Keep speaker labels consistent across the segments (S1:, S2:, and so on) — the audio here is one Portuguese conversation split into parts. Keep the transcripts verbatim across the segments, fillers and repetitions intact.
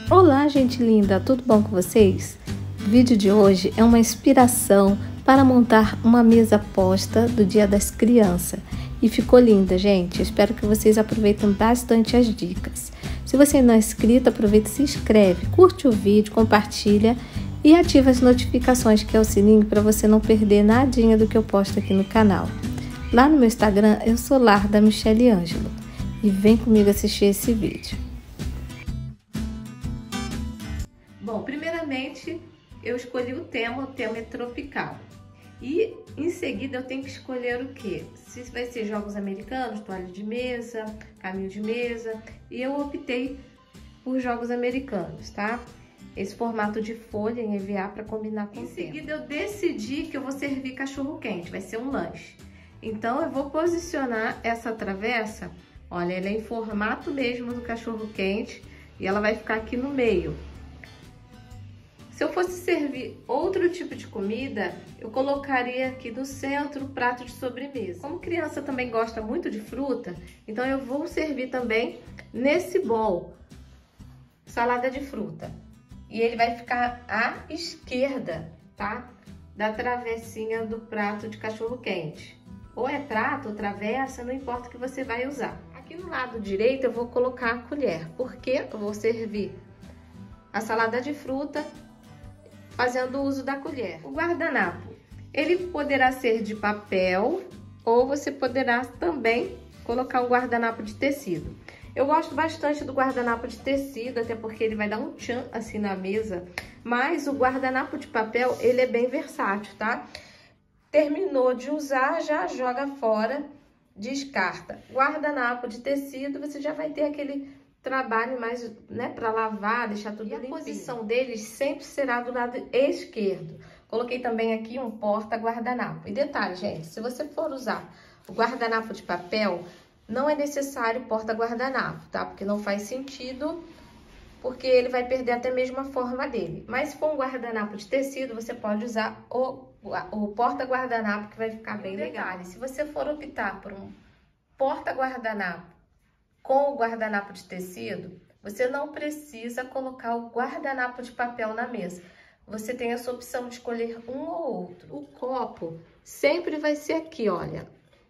S1: Olá, gente linda, tudo bom com vocês? O vídeo de hoje é uma inspiração para montar uma mesa posta do Dia das Crianças. E ficou linda, gente. Eu espero que vocês aproveitem bastante as dicas. Se você não é inscrito, aproveita e se inscreve, curte o vídeo, compartilha e ativa as notificações, que é o sininho, para você não perder nadinha do que eu posto aqui no canal. Lá no meu Instagram, eu sou Larda Michele Ângelo. E vem comigo assistir esse vídeo. Bom, primeiramente eu escolhi o tema, o tema é tropical. E em seguida eu tenho que escolher o que? Se vai ser jogos americanos, toalha de mesa, caminho de mesa. E eu optei por jogos americanos, tá? Esse formato de folha em E V A para combinar com o tema. Em seguida eu decidi que eu vou servir cachorro quente, vai ser um lanche. Então eu vou posicionar essa travessa, olha, ela é em formato mesmo do cachorro quente e ela vai ficar aqui no meio. Se eu fosse servir outro tipo de comida, eu colocaria aqui no centro o prato de sobremesa. Como criança também gosta muito de fruta, então eu vou servir também nesse bowl salada de fruta. E ele vai ficar à esquerda, tá? Da travessinha do prato de cachorro quente. Ou é prato ou travessa, não importa o que você vai usar. Aqui no lado direito eu vou colocar a colher, porque eu vou servir a salada de fruta fazendo uso da colher. O guardanapo, ele poderá ser de papel ou você poderá também colocar um guardanapo de tecido. Eu gosto bastante do guardanapo de tecido, até porque ele vai dar um tchan assim na mesa, mas o guardanapo de papel, ele é bem versátil, tá? Terminou de usar, já joga fora, descarta. Guardanapo de tecido, você já vai ter aquele trabalho mais, né, para lavar, deixar tudo limpinho. E a posição deles sempre será do lado esquerdo. Coloquei também aqui um porta-guardanapo. E detalhe, gente, se você for usar o guardanapo de papel, não é necessário porta-guardanapo, tá? Porque não faz sentido, porque ele vai perder até mesmo a forma dele. Mas se for um guardanapo de tecido, você pode usar o, o porta-guardanapo, que vai ficar bem legal. E se você for optar por um porta-guardanapo com o guardanapo de tecido, você não precisa colocar o guardanapo de papel na mesa. Você tem essa opção de escolher um ou outro. O copo sempre vai ser aqui, olha,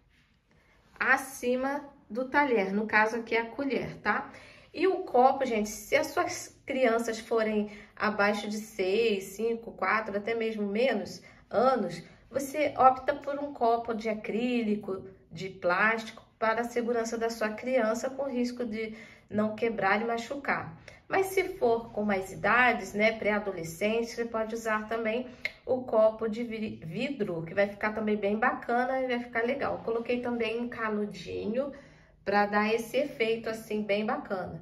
S1: acima do talher. No caso aqui é a colher, tá? E o copo, gente, se as suas crianças forem abaixo de seis, cinco, quatro, até mesmo menos anos, você opta por um copo de acrílico, de plástico, para a segurança da sua criança, com risco de não quebrar e machucar. Mas se for com mais idades, né, pré-adolescente, você pode usar também o copo de vidro, que vai ficar também bem bacana e vai ficar legal. Eu coloquei também um canudinho para dar esse efeito assim bem bacana.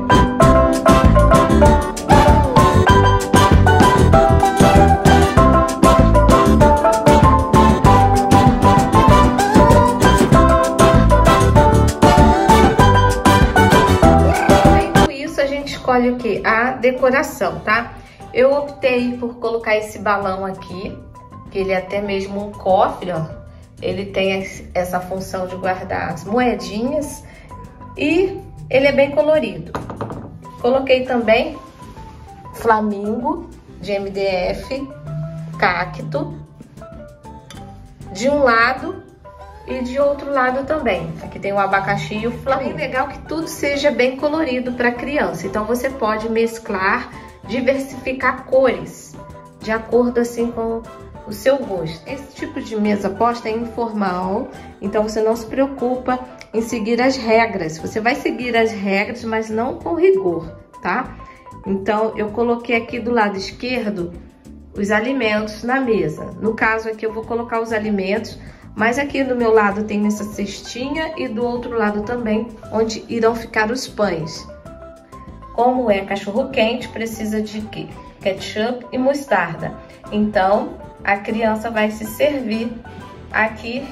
S1: Escolhe o que? A decoração, tá? Eu optei por colocar esse balão aqui, que ele é até mesmo um cofre, ó. Ele tem essa função de guardar as moedinhas e ele é bem colorido. Coloquei também flamingo de M D F, cacto, de um lado e de outro lado também. Aqui tem o abacaxi e o flamingo. É bem legal que tudo seja bem colorido para criança. Então você pode mesclar, diversificar cores, de acordo assim com o seu gosto. Esse tipo de mesa posta é informal, então você não se preocupa em seguir as regras. Você vai seguir as regras, mas não com rigor, tá? Então eu coloquei aqui do lado esquerdo os alimentos na mesa. No caso aqui eu vou colocar os alimentos, mas aqui do meu lado tem essa cestinha e do outro lado também, onde irão ficar os pães. Como é cachorro quente, precisa de quê? Ketchup e mostarda. Então, a criança vai se servir aqui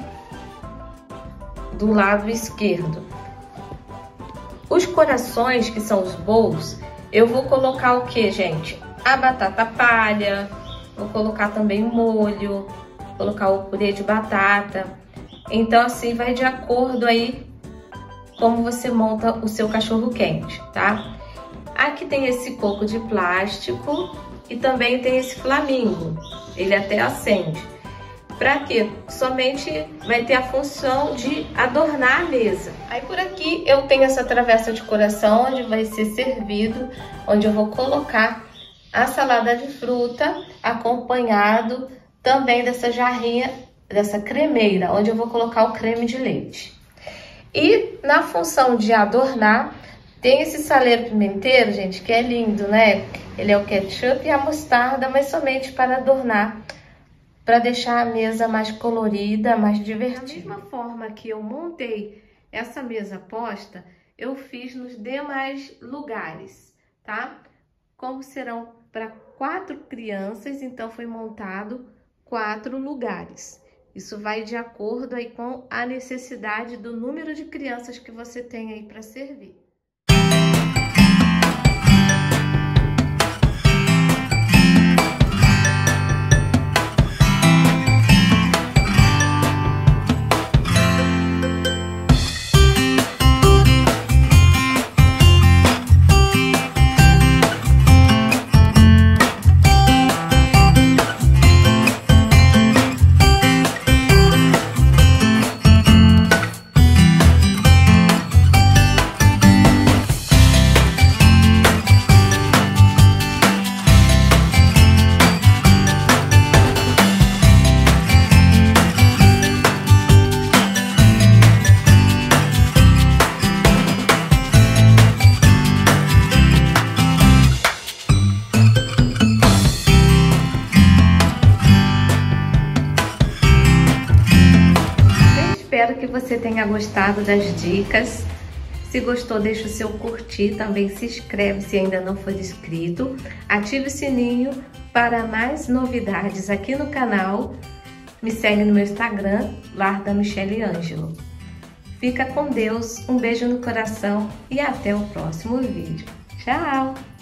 S1: do lado esquerdo. Os corações, que são os bowls, eu vou colocar o que, gente? A batata palha, vou colocar também o molho, colocar o purê de batata. Então assim vai de acordo aí como você monta o seu cachorro quente, tá? Aqui tem esse coco de plástico e também tem esse flamingo, ele até acende. Para quê? Somente vai ter a função de adornar a mesa. Aí por aqui eu tenho essa travessa de coração, onde vai ser servido, onde eu vou colocar a salada de fruta, acompanhado também dessa jarrinha, dessa cremeira, onde eu vou colocar o creme de leite. E na função de adornar, tem esse saleiro pimenteiro, gente, que é lindo, né? Ele é o ketchup e a mostarda, mas somente para adornar, para deixar a mesa mais colorida, mais divertida. Da mesma forma que eu montei essa mesa posta, eu fiz nos demais lugares, tá? Como serão para quatro crianças, então foi montado quatro lugares. Isso vai de acordo aí com a necessidade do número de crianças que você tem aí para servir. Espero que você tenha gostado das dicas. Se gostou, deixa o seu curtir, também se inscreve se ainda não for inscrito. Ative o sininho para mais novidades aqui no canal. Me segue no meu Instagram, Lar da Michele Ângelo. Fica com Deus, um beijo no coração e até o próximo vídeo. Tchau!